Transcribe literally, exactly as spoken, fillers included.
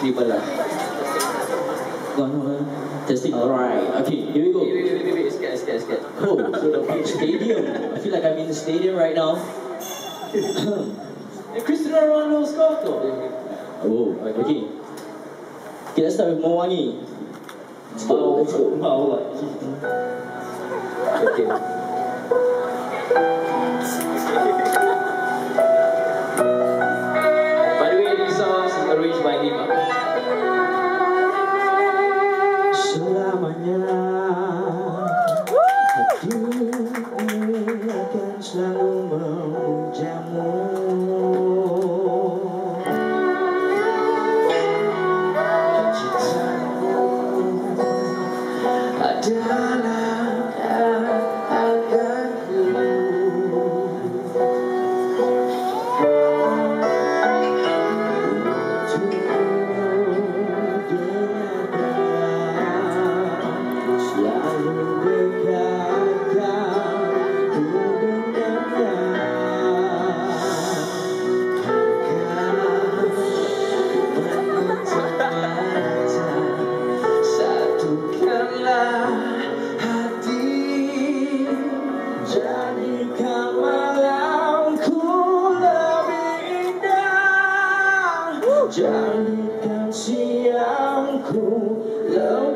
terimalah. One more. Testing. Alright, okay, here we go. Wait, wait, wait, wait, scared, scared, scared. Oh, so the stadium. I feel like I'm in the stadium right now. Cristiano Ronaldo score tu. Oh, okay. Okay, let's start with Mewangi. Let's go, let's go. Mau, okay. By the way, this song is arranged by him. Selamanya hati ini akan selalu memujamu. Cintamu adalah hargaku. Selalu dekatkan ku dengannya. Satukanlah hati, jadikan malamku lebih indah, jadikan siangku lebih